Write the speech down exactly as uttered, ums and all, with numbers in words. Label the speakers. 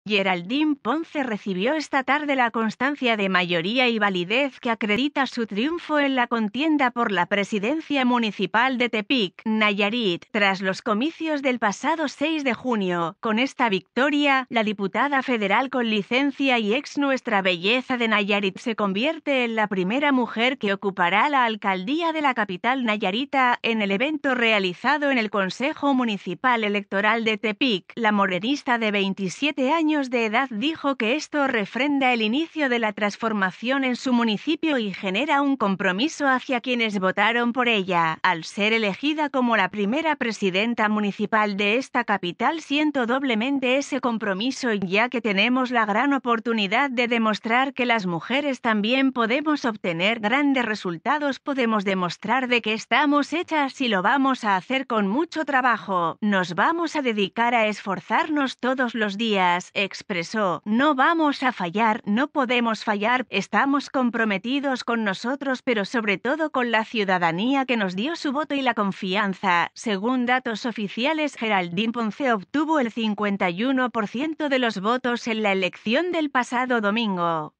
Speaker 1: Geraldine Ponce recibió esta tarde la constancia de mayoría y validez que acredita su triunfo en la contienda por la presidencia municipal de Tepic, Nayarit, tras los comicios del pasado seis de junio. Con esta victoria, la diputada federal con licencia y ex Nuestra Belleza de Nayarit se convierte en la primera mujer que ocupará la alcaldía de la capital nayarita. En el evento realizado en el Consejo Municipal Electoral de Tepic, la morenista de veintisiete años de edad dijo que esto refrenda el inicio de la transformación en su municipio y genera un compromiso hacia quienes votaron por ella. Al ser elegida como la primera presidenta municipal de esta capital, siento doblemente ese compromiso, ya que tenemos la gran oportunidad de demostrar que las mujeres también podemos obtener grandes resultados, podemos demostrar de que estamos hechas y lo vamos a hacer con mucho trabajo. Nos vamos a dedicar a esforzarnos todos los días, expresó. No vamos a fallar, no podemos fallar, estamos comprometidos con nosotros, pero sobre todo con la ciudadanía que nos dio su voto y la confianza. Según datos oficiales, Geraldine Ponce obtuvo el cincuenta y uno por ciento de los votos en la elección del pasado domingo.